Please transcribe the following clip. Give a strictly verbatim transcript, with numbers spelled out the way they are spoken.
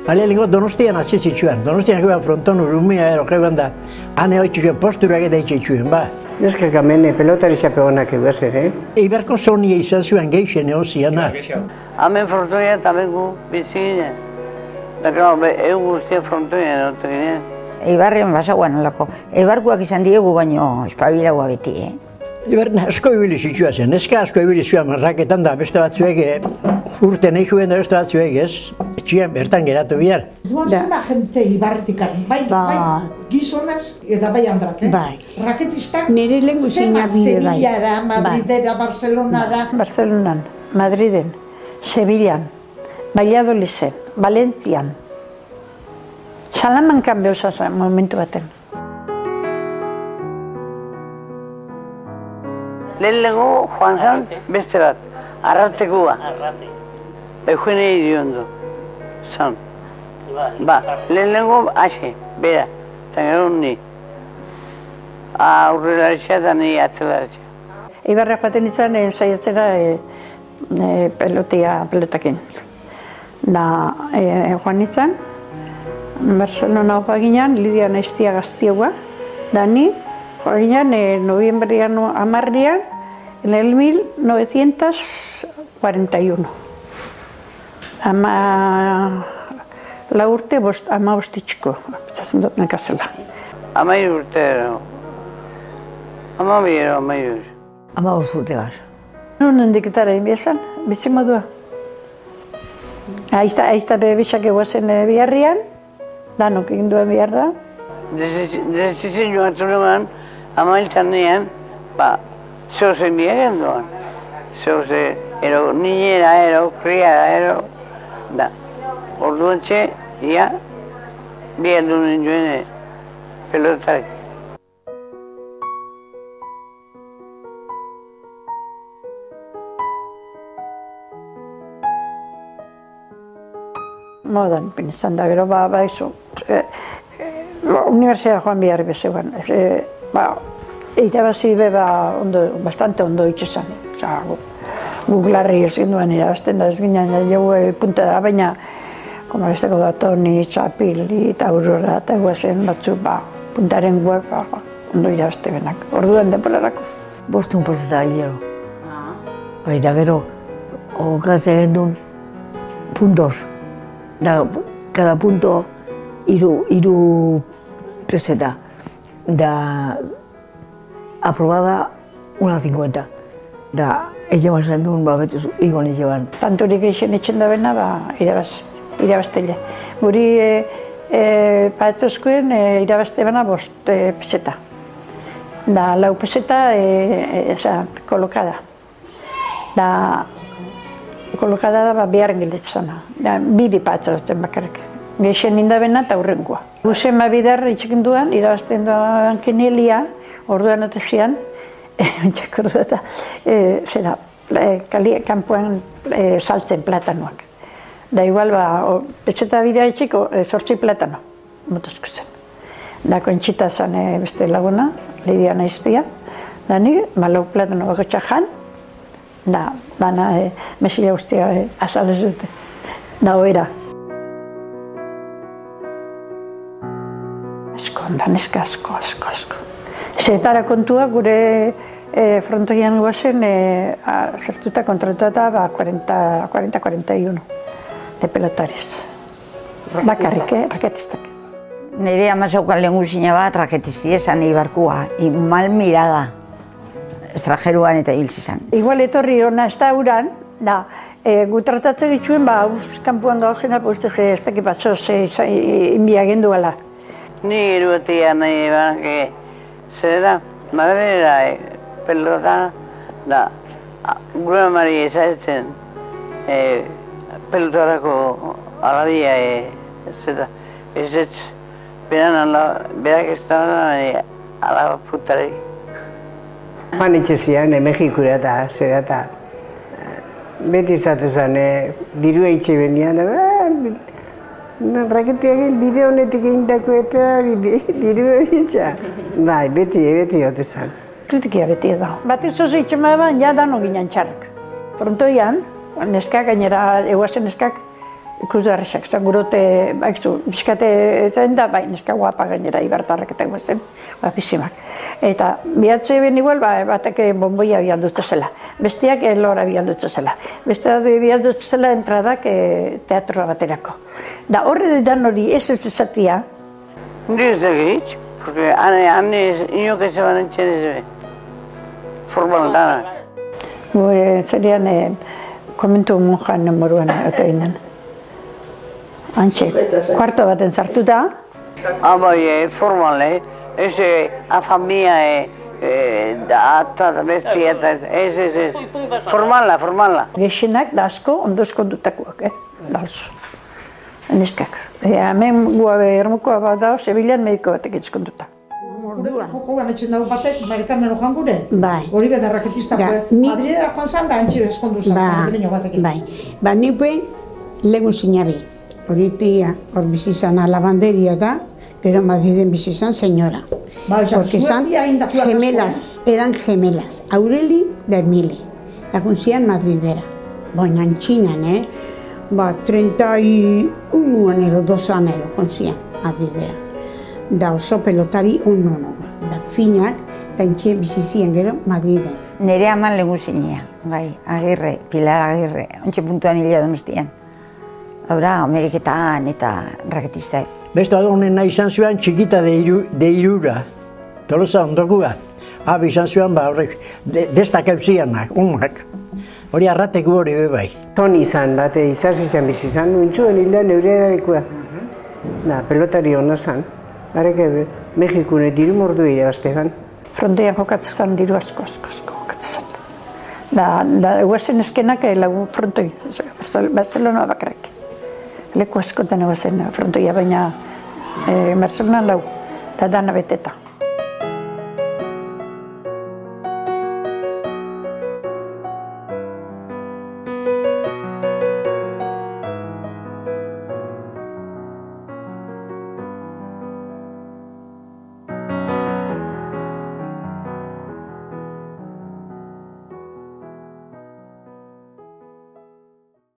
Lehenengo Donostian hasi zituen. Donostian geban fronton urumia ero geban da. Hane hori txuen posturak eta itxetxuen, ba. Neskak amene pelotari xapegonak eguaz ere. Eibarko zonia izan zuen geixen egoziana. Hemen frontoia eta bengu bizi ginen. Da, klar, egun guztia frontoia erotu ginen. Eibarren basagoan olako. Eibarkuak izan diegu baino espabilagoa beti, eh? Eibarren asko ibili zitua zen, neska asko ibili zuen marraketan da beste batzuek urte nahi juen da beste batzuek ez, etxean bertan geratu bihar. Duan zema jente Ibarretikar, bai, bai, gizonaz eta bai andrak, eh? Bai. Raketistak nire lehen zema bide bai. Sevillara, Madridera, Barcelonara. Barcelonan, Madriden, Sevillan, Valladoliden, Valentzian. Salamankan behuzaz momentu baten. Lehenengo joan zen beste bat, Arratekoa. Eugene Iriondo. Zan. Ba, lehenengo ase, bera, eta gero ni. Aurrelaritza eta ni atzelaritza. Eibarra joaten izan saiatzera pelotia, pelotakin. Da, joan izan, Barcelona joa ginen, Lidia Naiztia gaztiagoa, da ni, joa ginen, noviembrian amarrian, en el mil novecientos cuarenta y uno. Ama, la urte, bost, ama bostitxiko, zazen dut nekazela. Amairu urte ero. Ama bihero, amairu. Ama bost urte gara. Nunen diketara inbiezan, bizi modua. Aizta, aizta bebisak eguazen biharrian, danok egin duen biharra. Dezitzen joan atureman, ama hiltzanean, ba, zeuzen bihagen doan. Zeuze, ero, niñera, ero, kriada, ero, da. Orduan txe, ia, bi aldunen joen pelotarik. Modan, izan da, gero, ba, ba, izo, universidad joan bihar bezegoen. Ba, irabazi be, ba, ondo, bastante ondo itxesan. Osa, guk larri ezin duen irabazten da ez ginen, jau punta da, baina, koma besteko da, Toni, Txapili, eta Aurora, eta guazen batzuk, ba, puntaren guak, ba, ondo irabazte benak. Orduan denporarako. Bostun poseta hilero. Bai, da gero, ogatzen gendun, puntos. Da, cada punto, iru, iru peseta. Da, aprobada, una cincuenta. Da, ez jeman zen duen, ba, betuz, igon ez jeban. Tanturik eixen etxen da bena, ba, irabaz, irabaztele. Guri, e, e, paetzozkoen, e, irabazte bena bost e, peseta. Da, lau peseta, e, eza, kolokada. Da, kolokada da, ba, biharren gildetzana. Da, bidi paetzotzen bakarrik. Geixen nindabena eta hurrengoa. Guzen ba bidar itxekin duan, irabazten duan kenelia, orduan otezian, entxak ordu eta, zera, kanpoan saltzen platanoak. Da igual, ba, petzeta bidea itxiko, zortzi platano, motozko zen. Da, kontxita zen beste laguna, Lidia Naiztia, da ni, malau platano bako txajan, da, dana, mesila guztia azalez dute, da, oera. Asko, da, neska asko, asko, asko. Zetara kontua gure frontoian guazen zertuta kontratuta ba cuarenta cuarenta y uno de pelotariz. Bakarrik, eh, raketistak. Nire amazaukan lehen guzina bat raketisti esan Eibarkua, mal mirada, estrajeruan eta hil zizan. Igual etorri hona ez da uran, da, gu tratatzen dituen, ba, kanpuan gauzena, ustez ez dakit bat zoz inbiagen duela. Ni iruetia nahi eban, zer da, madrera pelota da, gure amari ezaetzen pelotarako aladia zeta, ez ez, berak ez da alaba putari. Man itxezian, Mexikura eta zera eta beti izatezan, dirua itxe benian, raketiak egin bide honetik egindako eta dirua itxa. Bai, beti, beti otezan. Kritikia beti edo. Batik zozu itxema eban, ja dano ginen txarrak. Frontoian, neskak, gainera eguazen neskak, ikusgarriak, zan gurote, baikzu, bizkate zen da, bai, neska guapa gainera, ibartarrak eta guazen, guapizimak. Eta bihatze ben igual, ba, batek bonboia bialdutze zela, besteak elora bialdutze zela, besteak bialdutze zela entradak e, teatroa baterako. Da horre dan hori ez ez ezatia. Ni ez dakit, porque ane, ane, inok ez eban entxen ez be, formaldanak. Gu, e, zerian, e, komentu monjan moruan eta ginen. Antxe, kuarto baten sartu da. Ah, bai, e, formal, eh? Ez, e, a familia, e, e, da, eta, da, bestia, eta, ez, ez, ez. Formala, formala. Gehienak da asko ondo eskondutakoak, eh? Da oso. Neskak. E, hemen gu ermukoa bat da, Sevillan mediko batek eskonduta. Joko banetxen dago batek, Marikarmen ojan gure? Bai. Hori beda raketista, Madridera joan zan da antxe eskondu zan, madrileño batekin. Bai, ba, nipe lehen zinabi. Hori tia, hor bizizan alabanderia da, gero Madriden bizizan senyora. Ba, Porque zan gemelas, eran gemelas, Aureli da Emile. Da kunzian Madridera. Baina antxinan, eh? Ba, treinta y uno anero, dos anero, kunzian Madridera. Da oso pelotari unono, da finak, da entxe bizizien gero Madriden. Nere aman lehen zinea, bai, Agirre, Pilar Agirre, ontxe puntuan hila donostian. Haura, Ameriketan eta raketista. Beste adonen nahi izan zuen txikita de irura, Tolosa ondokua. Abi izan zuen ba horrek, destak eusianak, unak. Hori arrateko hori bai. Toni izan, bate izaz izan bizizan, untzuen hilda neure edadekua. Da, pelotari hona zan. Hareke, Mexikune diru mordu irabazte zan. Frontean jokatzen zan diru asko, asko, asko jokatzen zan. Da, da, eguazen eskenak lagu frontoi, Barcelona bakarrik. Leku askotan eguazen frontoia, baina e, Barcelona lau, eta dana beteta.